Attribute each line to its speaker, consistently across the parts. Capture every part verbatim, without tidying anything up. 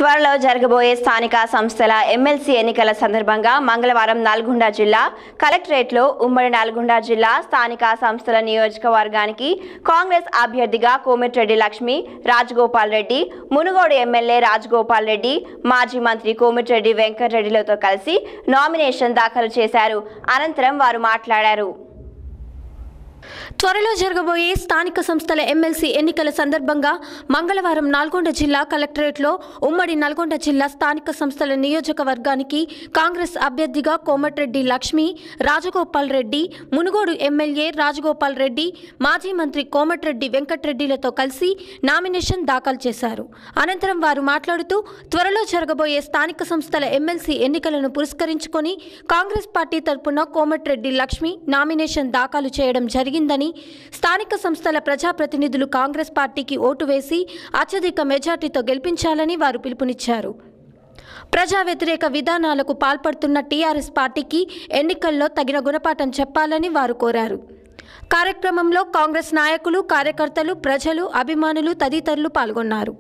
Speaker 1: త్వరలో జరగబోయే స్థానిక సంస్థల ఎమ్మెల్సీ ఎన్నికల సందర్భంగా మంగళవారం నల్గొండ జిల్లా కలెక్టరేట్లో ఉమ్మడి నల్గొండ జిల్లా స్థానిక సంస్థల నియోజకవర్గానికి కాంగ్రెస్ అభ్యర్థిగా కోమటిరెడ్డి లక్ష్మి, రాజగోపాల్ రెడ్డి, మునుగోడు ఎమ్మెల్యే రాజగోపాల్ రెడ్డి, మాజీ మంత్రి కోమటిరెడ్డి వెంకటరెడ్డిలతో కలిసి నామినేషన్ దాఖలు చేశారు. అనంతరం వారు మాట్లాడారు.
Speaker 2: త్వరలో జరగబోయే స్థానిక సంస్థల ఎమ్మెల్సీ ఎన్నికల సందర్భంగా మంగళవారం నల్గొండ జిల్లా కలెక్టరేట్లో ఉమ్మడి నల్గొండ జిల్లా స్థానిక సంస్థల నియోజకవర్గానికి కాంగ్రెస్ అభ్యర్థిగా కోమటిరెడ్డి లక్ష్మి, రాజగోపాల్ రెడ్డి, మునుగోడు ఎమ్మెల్యే రాజగోపాల్ రెడ్డి, మాజీ మంత్రి కోమటిరెడ్డి వెంకటరెడ్డిలతో కలిసి నామినేషన్ దాఖలు చేశారు. అనంతరం వారు మాట్లాడుతూ త్వరలో జరగబోయే స్థానిక సంస్థల ఎమ్మెల్సీ ఎన్నికలను పురస్కరించుకొని కాంగ్రెస్ పార్టీ తరపున కోమటిరెడ్డి లక్ష్మి నామినేషన్ దాఖలు చేయడం జరిగింది ందని స్థానిక సంస్థల ప్రజాప్రతినిధులు కాంగ్రెస్ పార్టీకి ఓటు వేసి అత్యధిక మెజార్టీతో గెలిపించాలని వారు పిలుపునిచ్చారు. ప్రజా వ్యతిరేక విధానాలకు పాల్పడుతున్న టీఆర్ఎస్ పార్టీకి ఎన్నికల్లో తగిన గుణపాఠం చెప్పాలని వారు కోరారు. కార్యక్రమంలో కాంగ్రెస్ నాయకులు, కార్యకర్తలు, ప్రజలు, అభిమానులు తదితరులు పాల్గొన్నారు.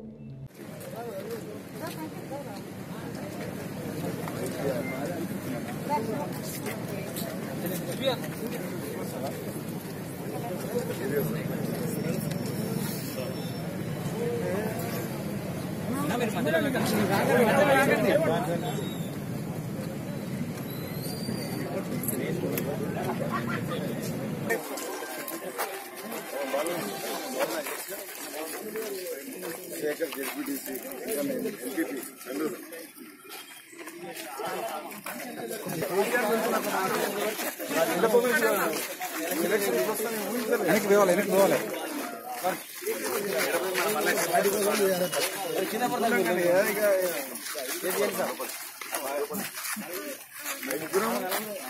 Speaker 3: శేఖర్ జెడ్పీటీసీ ఎంపీపీ నెల్లూరు వెనక్కి పోవాలి వెనక్కి పోవాలి చిన్న